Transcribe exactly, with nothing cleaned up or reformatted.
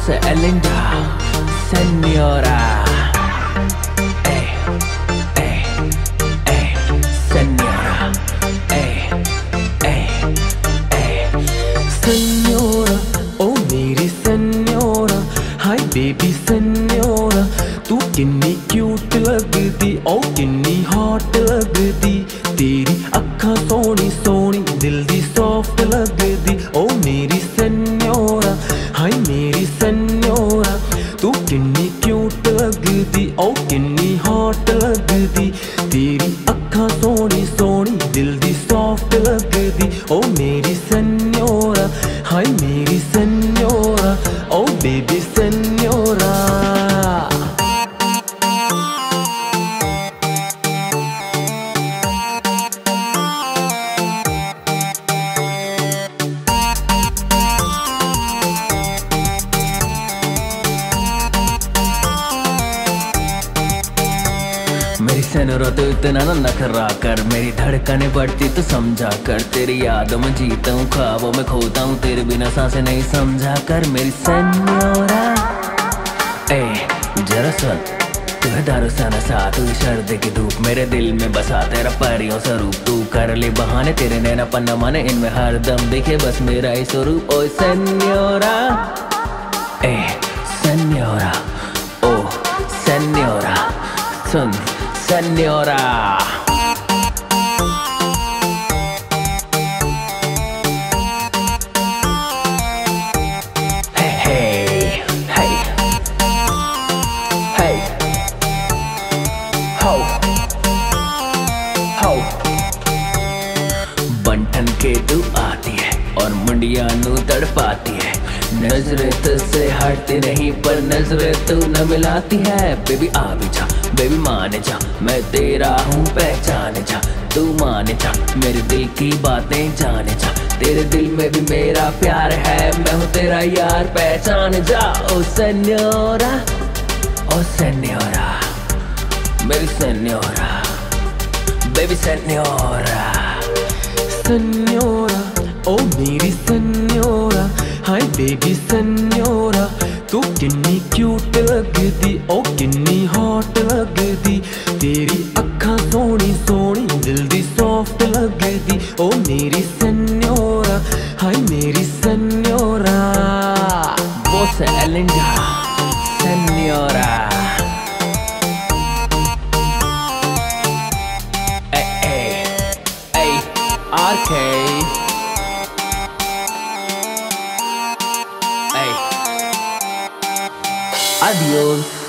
Vose linda, Senhora. Hey, hey, hey, Senhora. Hey, hey, hey, Senhora. Oh Meri Senhora, hi baby Senhora. तू किन्नी cute लगदी, ओ किन्नी hot लगदी, तेरी अक्खा सोनी सोनी दिल दी soft लगदी। ओ मेरी सेन्योरा, हाय मेरी सेन्योरा, तू किन्नी क्यूट लगदी, ओ किन्नी हॉट लगदी, तेरी अक्खा सोनी सोनी दिल दी सॉफ्ट लगदी। ओ मेरी सेन्योरा, हाय मेरी सेन्योरा, ओ बेबी सेन्योरा। मेरी सेनोरा तो इतना ना नखरा कर, मेरी धड़कनें बढ़ती तो समझा कर, तेरी यादों में जीता हूँ ख्वाबों में खोता हूँ, तेरे बिना सांसें नहीं समझा कर। मेरी सेनोरा ए जरा सुन, तू है दारू सा नशा, तू सर्दी की धूप मेरे दिल में बसा, तेरा परियों सा रूप, तू कर ले बहाने, तेरे नैना पन्ना माने, इनमें हर दम दिखे बस मेरा ही स्वरूप। ओ सेन्योरा ए सेन्योरा, ओ सेन्योरा, सुन Senhora. Hey, hey, hey, hey, ho, ho. बंठन के तू आती है और मुंडिया नू तड़पाती है, नजरें तुझसे हटती नहीं पर नजरें तू न मिलाती है। बेबी आ भी जा, बेबी माने जा, मैं तेरा हूँ पहचाने जा, तू माने जा, मेरे दिल की बातें जाने जा, तेरे दिल में भी मेरा प्यार है, मैं हूँ तेरा यार पहचाने जा। ओ सेन्योरा, ओ सेन्योरा, मेरी सेन्योरा, बेबी सेन्योरा। सेन्योरा, ओ मेरी सेन्योरा, हाय बेबी सेन्योरा, तू किन्नी क्यूट लगदी, ओ किन्नी हॉट लगदी, तेरी अक्खा सोनी सोनी दिल दी सॉफ्ट लगदी। ओ मेरी सेन्योरा, हाय मेरी सेन्योरा। Vose linda, Senhora. Hey, hey, hey, okay. Adiós.